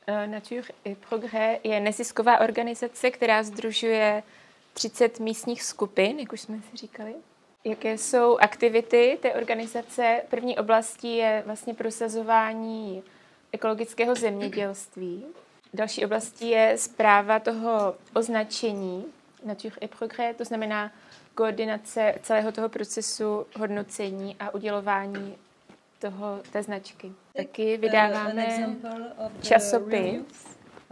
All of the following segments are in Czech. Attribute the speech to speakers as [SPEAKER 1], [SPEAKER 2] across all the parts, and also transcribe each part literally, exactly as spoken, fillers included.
[SPEAKER 1] Nature et Progrès je nezisková organizace, která sdružuje třicet místních skupin, jak už jsme si říkali. Jaké jsou aktivity té organizace? První oblastí je vlastně prosazování ekologického zemědělství. Další oblastí je správa toho označení Nature et Progrès, to znamená koordinace celého toho procesu hodnocení a udělování toho, té značky. Taky vydáváme časopis.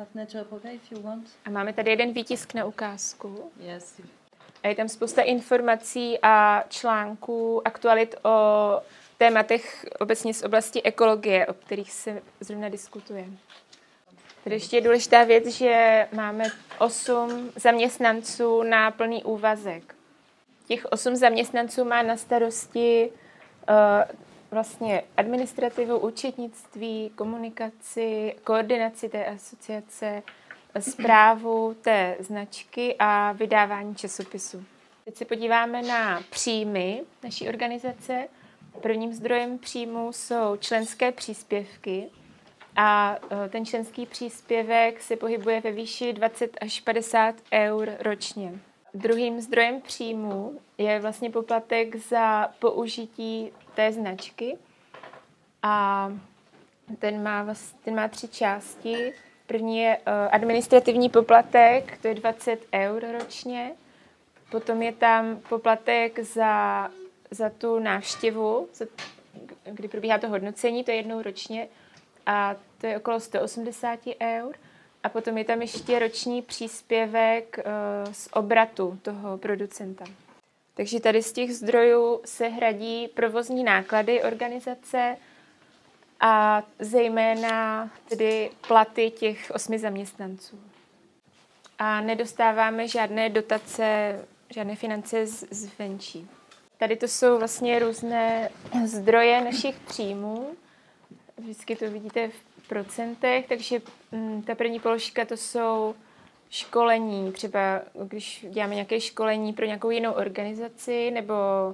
[SPEAKER 1] A máme tady jeden výtisk na ukázku. A je tam spousta informací a článků, aktualit o tématech obecně z oblasti ekologie, o kterých se zrovna diskutuje. Tady ještě je důležitá věc, že máme osm zaměstnanců na plný úvazek. Těch osm zaměstnanců má na starosti uh, vlastně administrativu, účetnictví, komunikaci, koordinaci té asociace, správu té značky a vydávání časopisu. Teď se podíváme na příjmy naší organizace. Prvním zdrojem příjmu jsou členské příspěvky a ten členský příspěvek se pohybuje ve výši dvacet až padesát eur ročně. Druhým zdrojem příjmu je vlastně poplatek za použití té značky a ten má, ten má tři části. První je administrativní poplatek, to je dvacet eur ročně. Potom je tam poplatek za, za tu návštěvu, za, kdy probíhá to hodnocení, to je jednou ročně a to je okolo sto osmdesát eur. A potom je tam ještě roční příspěvek z obratu toho producenta. Takže tady z těch zdrojů se hradí provozní náklady organizace a zejména tedy platy těch osmi zaměstnanců. A nedostáváme žádné dotace, žádné finance zvenčí. Tady to jsou vlastně různé zdroje našich příjmů. Vždycky to vidíte v procentech, takže ta první položka to jsou školení, třeba když děláme nějaké školení pro nějakou jinou organizaci, nebo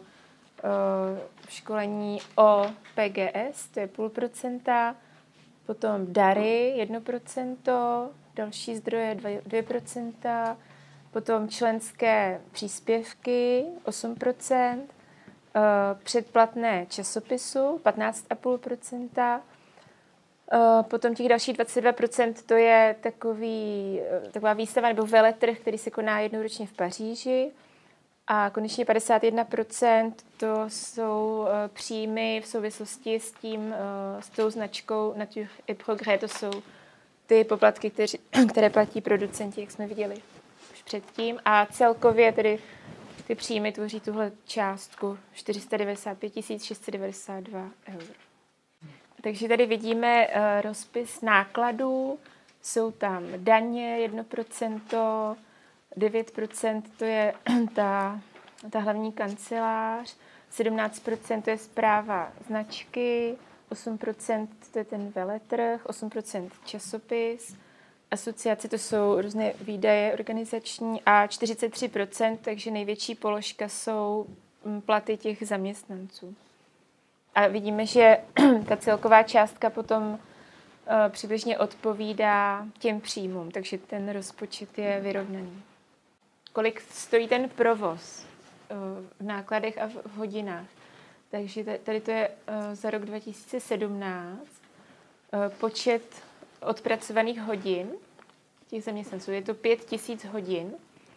[SPEAKER 1] uh, školení o P G S, to je půl procenta, potom dary, jedno procento, další zdroje dvě procenta, potom členské příspěvky, osm procent, uh, předplatné časopisu, patnáct celá pět procenta, Uh, potom těch dalších dvacet dva procent to je takový, taková výstava nebo veletrh, který se koná jednou ročně v Paříži. A konečně padesát jedna procent to jsou uh, příjmy v souvislosti s tím, uh, s tou značkou Nature et Progrès. To jsou ty poplatky, kteři, které platí producenti, jak jsme viděli už předtím. A celkově tedy ty příjmy tvoří tuhle částku čtyři sta devadesát pět tisíc šest set devadesát dva eur. Takže tady vidíme uh, rozpis nákladů, jsou tam daně jedno procento, devět procent to je ta, ta hlavní kancelář, sedmnáct procent to je správa značky, osm procent to je ten veletrh, osm procent časopis, asociace to jsou různé výdaje organizační a čtyřicet tři procent, takže největší položka jsou platy těch zaměstnanců. A vidíme, že ta celková částka potom uh, přibližně odpovídá těm příjmům, takže ten rozpočet je vyrovnaný. Kolik stojí ten provoz uh, v nákladech a v hodinách? Takže tady to je uh, za rok dva tisíce sedmnáct. Uh, počet odpracovaných hodin těch zaměstnanců je to pět tisíc hodin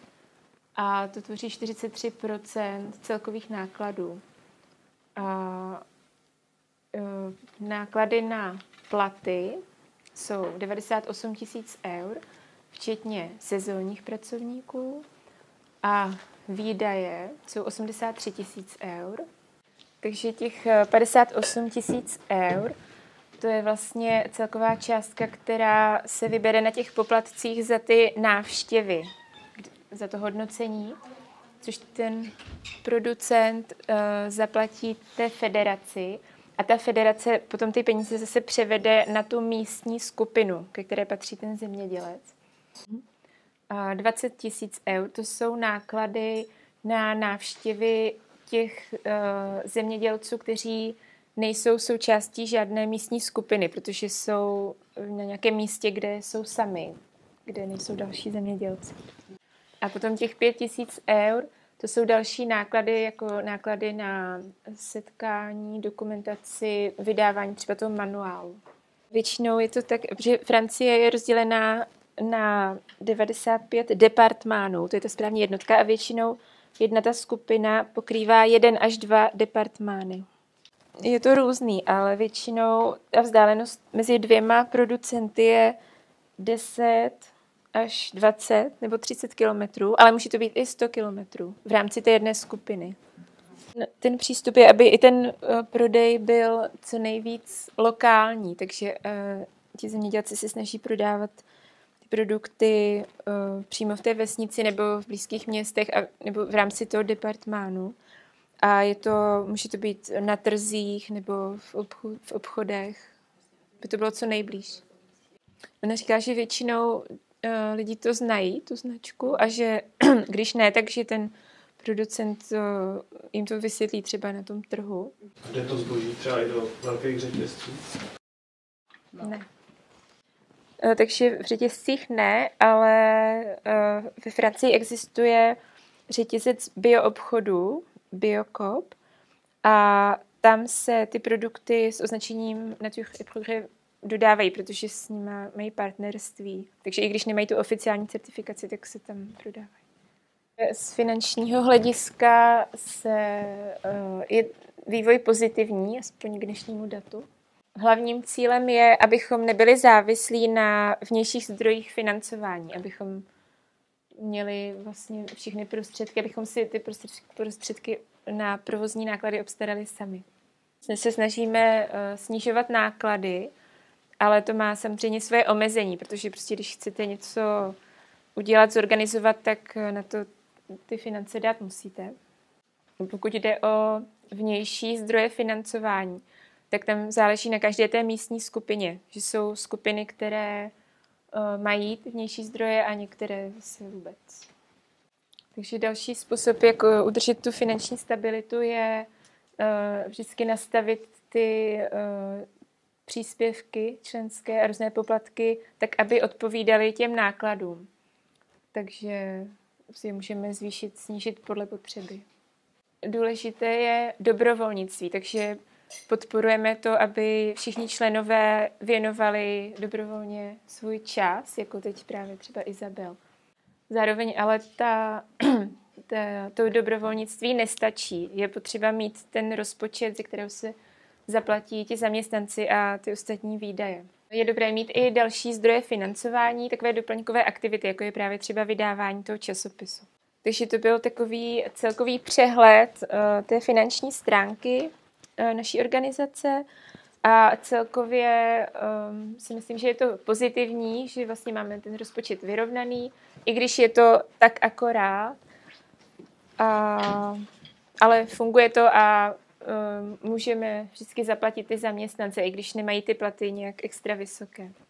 [SPEAKER 1] a to tvoří čtyřicet tři procent celkových nákladů. A náklady na platy jsou devadesát osm tisíc eur, včetně sezónních pracovníků, a výdaje jsou osmdesát tři tisíc eur. Takže těch padesát osm tisíc eur, to je vlastně celková částka, která se vybere na těch poplatcích za ty návštěvy, za to hodnocení, což ten producent uh, zaplatí té federaci. A ta federace potom ty peníze zase převede na tu místní skupinu, ke které patří ten zemědělec. A dvacet tisíc eur, to jsou náklady na návštěvy těch uh, zemědělců, kteří nejsou součástí žádné místní skupiny, protože jsou na nějakém místě, kde jsou sami, kde nejsou další zemědělci. A potom těch pět tisíc eur, to jsou další náklady, jako náklady na setkání, dokumentaci, vydávání třeba toho manuálu. Většinou je to tak, že Francie je rozdělená na devadesát pět departmánů, to je ta správní jednotka, a většinou jedna ta skupina pokrývá jeden až dva departmány. Je to různý, ale většinou ta vzdálenost mezi dvěma producenty je deset až dvacet nebo třicet kilometrů, ale může to být i sto kilometrů v rámci té jedné skupiny. Ten přístup je, aby i ten prodej byl co nejvíc lokální, takže uh, ti zemědělci se snaží prodávat ty produkty uh, přímo v té vesnici nebo v blízkých městech a, nebo v rámci toho departmánu. A je to, může to být na trzích nebo v, obchod, v obchodech, aby to bylo co nejblíž. Ona říká, že většinou uh, lidí to znají, tu značku, a že když ne, takže ten producent uh, jim to vysvětlí třeba na tom trhu.
[SPEAKER 2] Jde to zboží třeba i do velkých řetězců?
[SPEAKER 1] No. Ne. Uh, takže v řetězcích ne, ale uh, ve Francii existuje řetězec bioobchodu, Biocoop, a tam se ty produkty s označením Nature et Progrès dodávají, protože s nimi mají partnerství. Takže i když nemají tu oficiální certifikaci, tak se tam prodávají. Z finančního hlediska se, uh, je vývoj pozitivní, aspoň k dnešnímu datu. Hlavním cílem je, abychom nebyli závislí na vnějších zdrojích financování, abychom měli vlastně všechny prostředky, abychom si ty prostředky na provozní náklady obstarali sami. My se snažíme uh, snižovat náklady, ale to má samozřejmě své omezení, protože prostě když chcete něco udělat, zorganizovat, tak na to ty finance dát musíte. Pokud jde o vnější zdroje financování, tak tam záleží na každé té místní skupině, že jsou skupiny, které uh, mají ty vnější zdroje a některé se vůbec. Takže další způsob, jak udržet tu finanční stabilitu, je uh, vždycky nastavit ty uh, příspěvky členské a různé poplatky, tak aby odpovídaly těm nákladům. Takže si můžeme zvýšit, snížit podle potřeby. Důležité je dobrovolnictví, takže podporujeme to, aby všichni členové věnovali dobrovolně svůj čas, jako teď právě třeba Izabel. Zároveň ale ta, ta, to dobrovolnictví nestačí. Je potřeba mít ten rozpočet, ze kterého se zaplatí ti zaměstnanci a ty ostatní výdaje. Je dobré mít i další zdroje financování, takové doplňkové aktivity, jako je právě třeba vydávání toho časopisu. Takže to byl takový celkový přehled uh, té finanční stránky uh, naší organizace a celkově um, si myslím, že je to pozitivní, že vlastně máme ten rozpočet vyrovnaný, i když je to tak akorát, a, ale funguje to a um, můžeme vždycky zaplatit ty zaměstnance, i když nemají ty platy nějak extra vysoké.